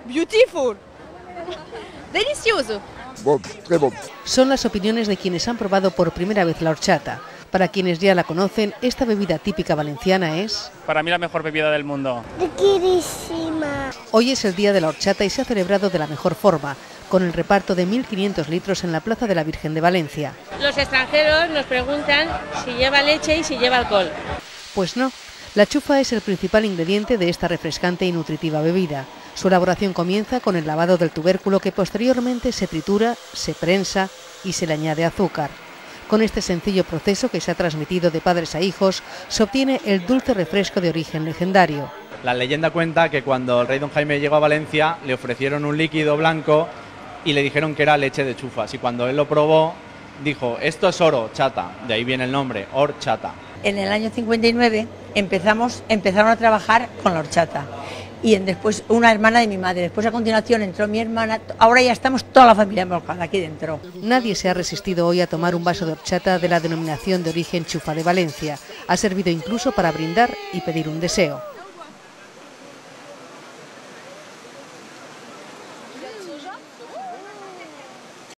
Beautiful. Delicioso. Bon, très bon. Son las opiniones de quienes han probado por primera vez la horchata. Para quienes ya la conocen, esta bebida típica valenciana es... Para mí la mejor bebida del mundo. Riquísima. Hoy es el día de la horchata y se ha celebrado de la mejor forma, con el reparto de 1.500 litros en la Plaza de la Virgen de Valencia. Los extranjeros nos preguntan si lleva leche y si lleva alcohol. Pues no, la chufa es el principal ingrediente de esta refrescante y nutritiva bebida. Su elaboración comienza con el lavado del tubérculo que posteriormente se tritura, se prensa y se le añade azúcar. Con este sencillo proceso que se ha transmitido de padres a hijos, se obtiene el dulce refresco de origen legendario. La leyenda cuenta que cuando el rey don Jaime llegó a Valencia le ofrecieron un líquido blanco y le dijeron que era leche de chufas, y cuando él lo probó dijo: esto es oro chata, de ahí viene el nombre, horchata. En el año 59 empezaron a trabajar con la horchata y después una hermana de mi madre, después a continuación entró mi hermana, ahora ya estamos toda la familia embolcada aquí dentro. Nadie se ha resistido hoy a tomar un vaso de horchata de la denominación de origen Chufa de Valencia. Ha servido incluso para brindar y pedir un deseo.